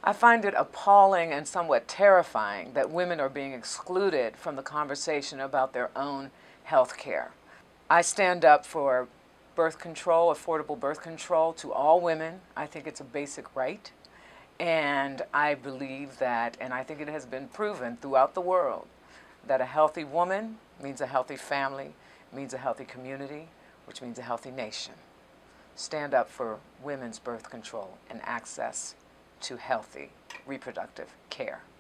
I find it appalling and somewhat terrifying that women are being excluded from the conversation about their own health care. I stand up for birth control, affordable birth control to all women. I think it's a basic right. And I believe that, and I think it has been proven throughout the world, that a healthy woman means a healthy family, means a healthy community, which means a healthy nation. Stand up for women's birth control and access to healthy reproductive care.